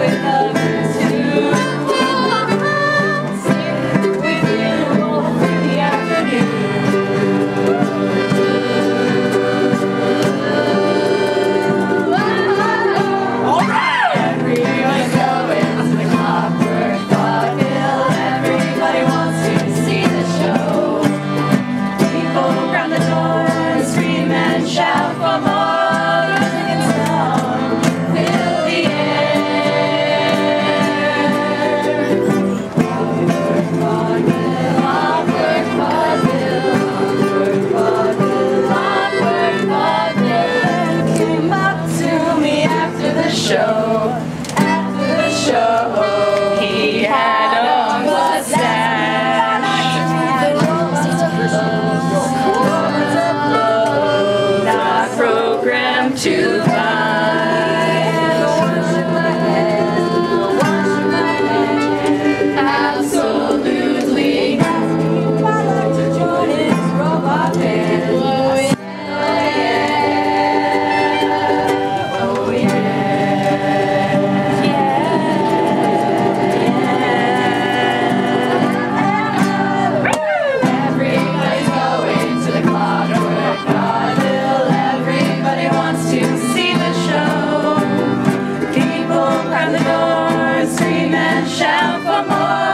with others who sit with you in the afternoon. Everybody's going to the Clockwork Vaudeville. Everybody wants to see the show. People round the door and scream and shout for more. Music and sound fill the air. Clockwork Vaudeville, Clockwork Vaudeville, Clockwork Vaudeville. Came up to me after the show. He had a mustache, not programmed to buy. Absolutely. I'd like to join his robot band. Oh yeah. Shout for more.